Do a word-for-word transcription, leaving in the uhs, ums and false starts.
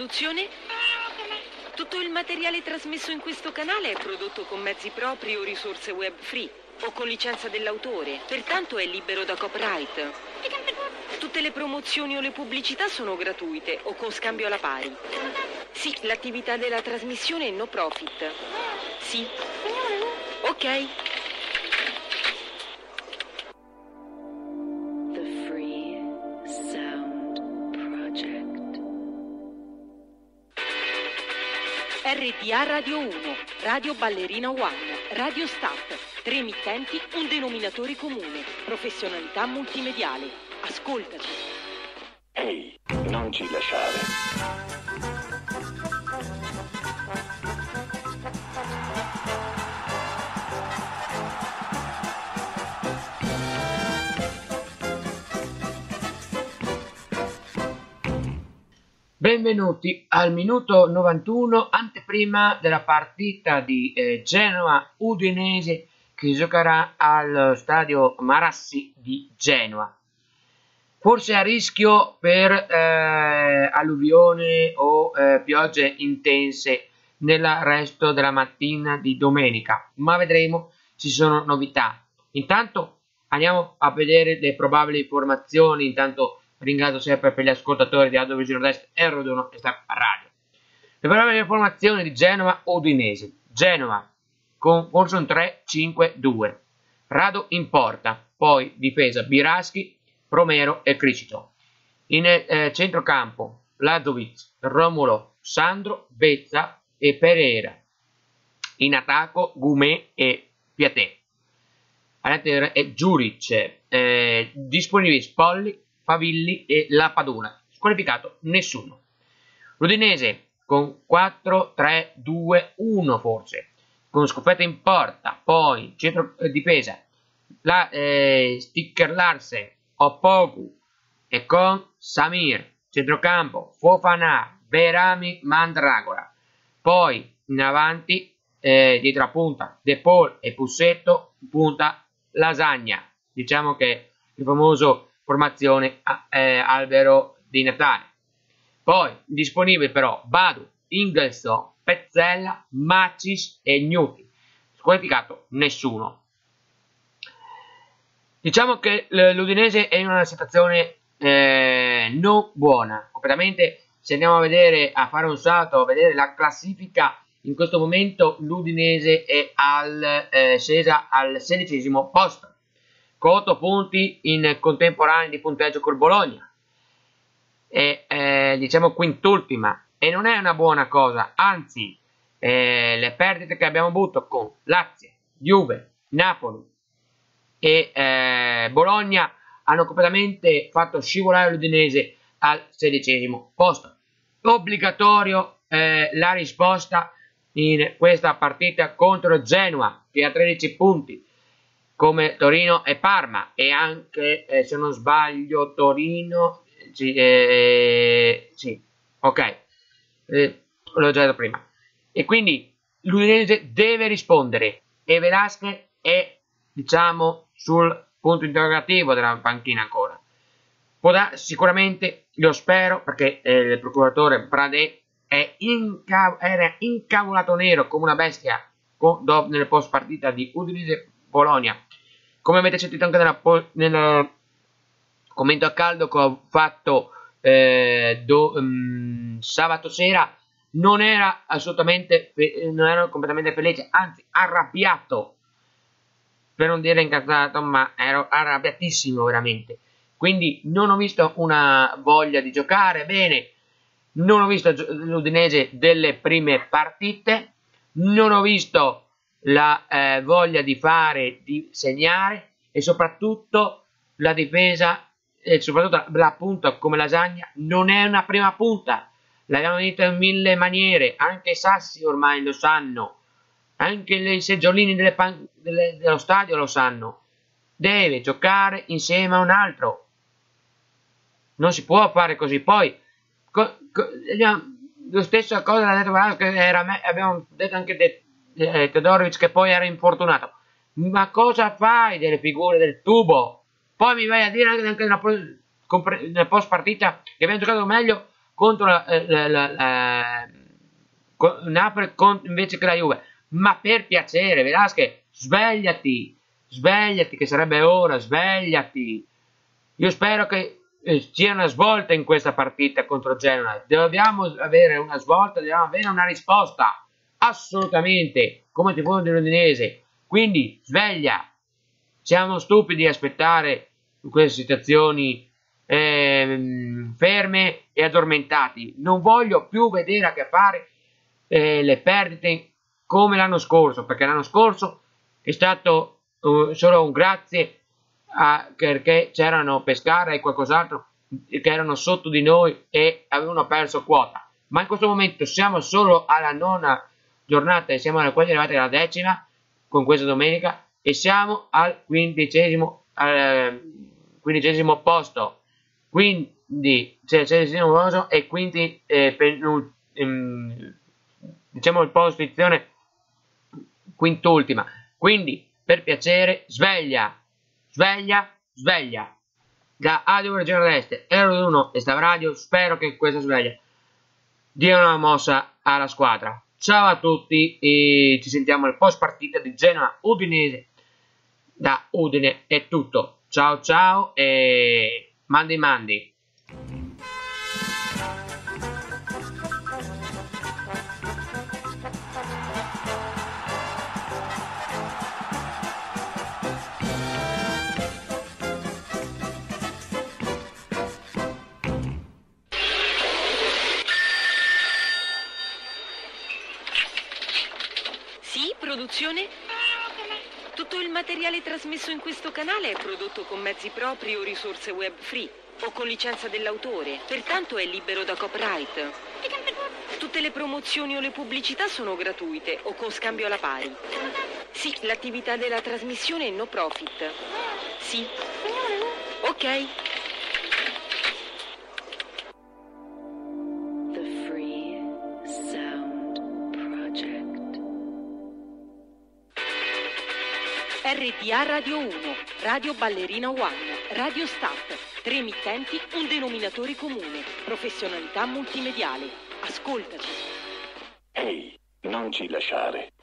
produzione? Tutto il materiale trasmesso in questo canale è prodotto con mezzi propri o risorse web free o con licenza dell'autore, pertanto è libero da copyright. Tutte le promozioni o le pubblicità sono gratuite o con scambio alla pari. Sì, l'attività della trasmissione è no profit. Sì. Ok. The Free Sound Project. R T A Radio uno, Radio Ballerina One, Radio Stat, tre emittenti, un denominatore comune, professionalità multimediale. Ascoltaci. Ehi, non ci lasciare. Benvenuti al minuto novantuno, anteprima della partita di eh, Genoa-Udinese che si giocherà allo stadio Marassi di Genova. Forse a rischio per eh, alluvione o eh, piogge intense nel resto della mattina di domenica, ma vedremo, ci sono novità. Intanto andiamo a vedere le probabili formazioni. Intanto ringrazio sempre per gli ascoltatori di Aldo Vicino Est e Roduno e Star Radio. Le probabili informazioni di Genova-Udinese. Genova con forse un tre cinque due. Rado in porta, poi difesa Biraschi, Romero e Criscito. In eh, centrocampo Lazovic, Romulo, Sandro, Bezza e Pereira. In attacco Gumè e Piaté. All'interno è Giuric. Eh, disponibili Spolli, Favilli e Lapadula. Squalificato nessuno. L'Udinese con quattro tre due uno forse, con Scoffetta in porta, poi centro eh, difesa la eh, Sticker Larsen, Opoku e con Samir, centrocampo Fofana, Berami, Mandragora, poi in avanti eh, dietro a punta De Paul e Pussetto, punta Lasagna, diciamo che il famoso formazione eh, albero di Natale. Poi disponibili però Badu, Ingelsson, Pezzella, Macis e Gnuti. Squalificato nessuno. Diciamo che l'Udinese è in una situazione eh, non buona. Completamente, se andiamo a vedere, a fare un salto, a vedere la classifica, in questo momento l'Udinese è al, eh, scesa al sedicesimo posto, con otto punti in contemporanea di punteggio col Bologna. E eh, diciamo quintultima, e non è una buona cosa, anzi eh, le perdite che abbiamo avuto con Lazio, Juve, Napoli e eh, Bologna hanno completamente fatto scivolare l'Udinese al sedicesimo posto. Obbligatorio eh, la risposta in questa partita contro Genoa, che ha tredici punti come Torino e Parma, e anche eh, se non sbaglio Torino sì, eh, sì ok eh, l'ho già detto prima, e quindi l'Udinese deve rispondere e Velasquez è, diciamo, sul punto interrogativo della panchina ancora. Potrà, sicuramente lo spero, perché eh, il procuratore Pradè è incav- era incavolato nero come una bestia con, do, nel post partita di Udinese Bologna, come avete sentito anche nella, nel commento a caldo che ho fatto eh, do, um, sabato sera. Non era assolutamente, non ero completamente felice, anzi arrabbiato, per non dire incazzato, ma ero arrabbiatissimo veramente. Quindi non ho visto una voglia di giocare bene, non ho visto l'Udinese delle prime partite, non ho visto la eh, voglia di fare, di segnare, e soprattutto la difesa, e soprattutto la punta come Lasagna non è una prima punta. L'abbiamo detto in mille maniere, anche i Sassi ormai lo sanno, anche i seggiolini delle pan- delle, dello stadio lo sanno. Deve giocare insieme a un altro, non si può fare così. Poi co- co- lo stesso cosa l'ha detto Velasquez, era me, abbiamo detto anche de, de, Todorovic, che poi era infortunato. Ma cosa fai delle figure del tubo? Poi mi vai a dire anche nella, nella post partita che abbiamo giocato meglio contro la, la, la, la, la Napoli contro, invece che la Juve. Ma per piacere, Velasquez, svegliati, svegliati, che sarebbe ora, svegliati. Io spero che eh, sia una svolta in questa partita contro Genoa. Dobbiamo avere una svolta, dobbiamo avere una risposta, assolutamente, come tifoso dell'Udinese. Quindi sveglia, siamo stupidi di aspettare in queste situazioni eh, ferme e addormentati. Non voglio più vedere a che fare eh, le perdite come l'anno scorso, perché l'anno scorso è stato uh, solo un grazie a, perché c'erano Pescara e qualcos'altro che erano sotto di noi e avevano perso quota. Ma in questo momento siamo solo alla nona giornata e siamo quasi arrivati alla decima con questa domenica e siamo al quindicesimo, al quindicesimo posto, quindi cioè, sedicesimo posto e quindi eh, penult- ehm, diciamo il posto posizione quintultima. Quindi per piacere sveglia, sveglia, sveglia. Da Audio Regione d'Est, Ero uno e Stav Radio, spero che questa sveglia dia una mossa alla squadra. Ciao a tutti e ci sentiamo al post partita di Genoa Udinese. Da Udine è tutto. Ciao ciao e mandi mandi. Produzione? Tutto il materiale trasmesso in questo canale è prodotto con mezzi propri o risorse web free o con licenza dell'autore, pertanto è libero da copyright. Tutte le promozioni o le pubblicità sono gratuite o con scambio alla pari. Sì, l'attività della trasmissione è no profit. Sì. Ok. R T A Radio uno, Radio Ballerina One, Radio Staff, tre emittenti, un denominatore comune, professionalità multimediale. Ascoltaci. Ehi, non ci lasciare.